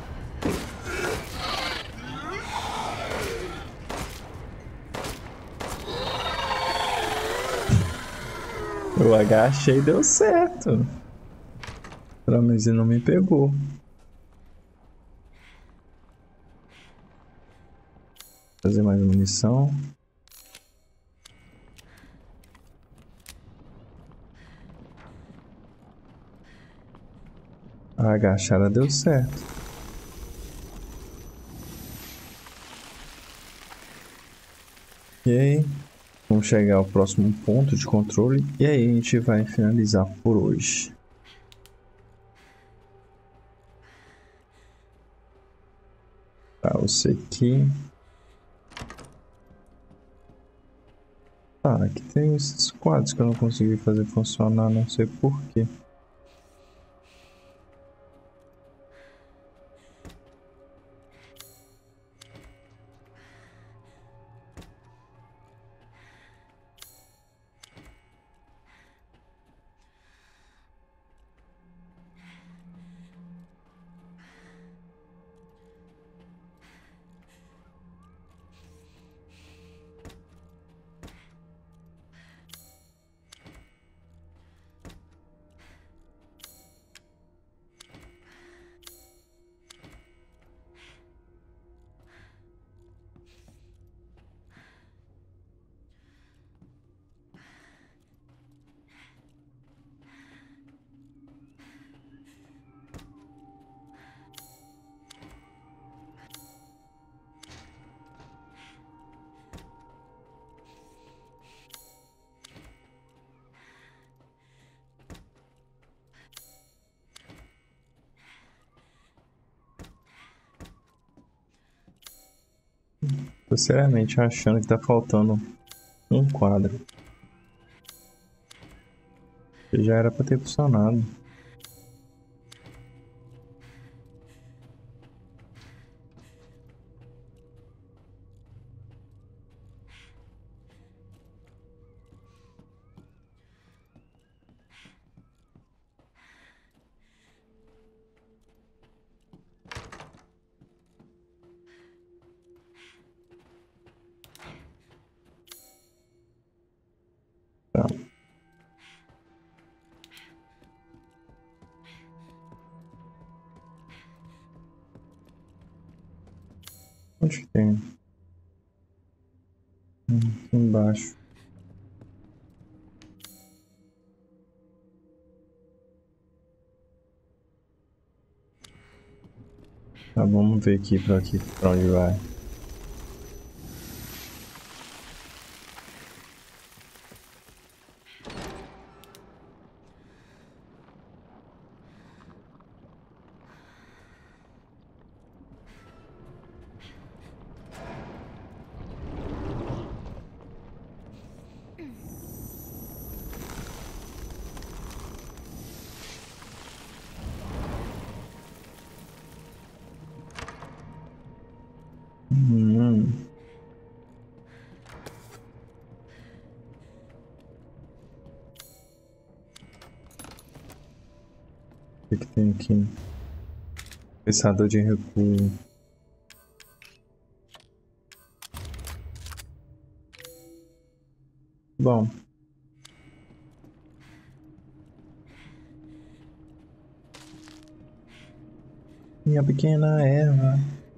A: Eu agachei e deu certo. Mas ele não me pegou. Fazer mais munição. A agachada deu certo. E aí, vamos chegar ao próximo ponto de controle. E aí a gente vai finalizar por hoje. Tá, você aqui. Tá, aqui tem esses quadros que eu não consegui fazer funcionar, não sei porquê. Tô seriamente achando que tá faltando um quadro. Que já era pra ter funcionado. Tá. Onde que tem? Aqui embaixo. Tá, vamos ver aqui pra onde vai. O que tem aqui? Pensador de recuo. Bom. Minha pequena erva.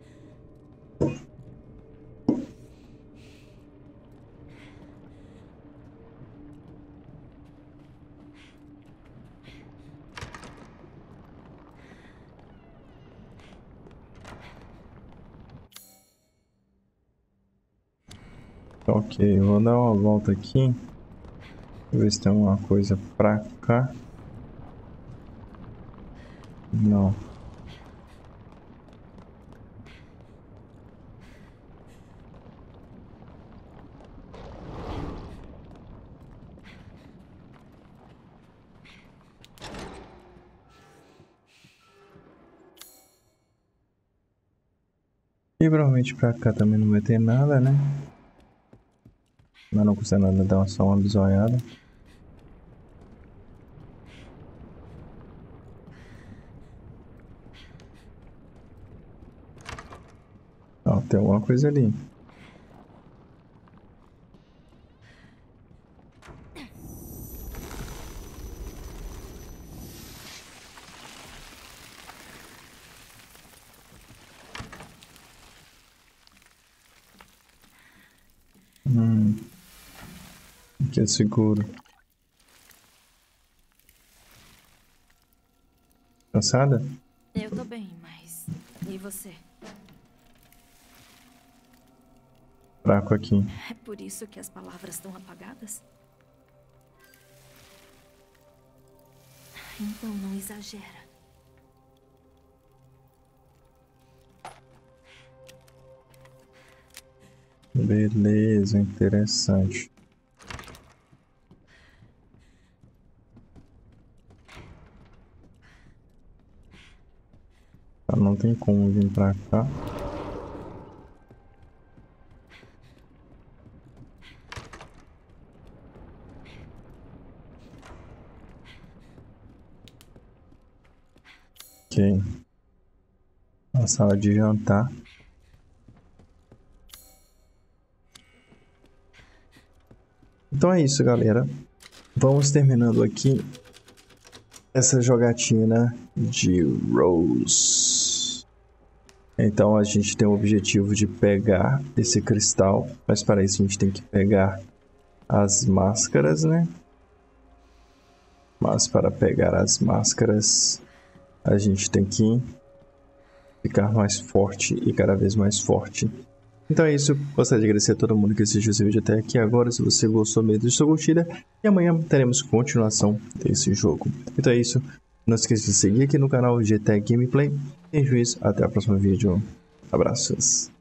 A: Ok, eu vou dar uma volta aqui. Ver se tem alguma coisa pra cá. Não. E provavelmente pra cá também não vai ter nada, né? Mas não custa nada dar só uma bisoiada. Ó, tem alguma coisa ali. Aqui é seguro. Cansada?
B: Eu tô bem, mas... E você?
A: Fraco aqui.
B: É por isso que as palavras estão apagadas? Então não exagera.
A: Beleza, interessante. Tá, não tem como vir pra cá. Ok. A sala de jantar. Então é isso, galera. Vamos terminando aqui essa jogatina de Rose. Então a gente tem o objetivo de pegar esse cristal, mas para isso a gente tem que pegar as máscaras, né? Mas para pegar as máscaras a gente tem que ficar mais forte e cada vez mais forte. Então é isso, gostaria de agradecer a todo mundo que assistiu esse vídeo até aqui agora. Se você gostou mesmo, deixe sua curtida e amanhã teremos continuação desse jogo. Então é isso, não esqueça de seguir aqui no canal GTA Gameplay. Em juízo, até o próximo vídeo. Abraços.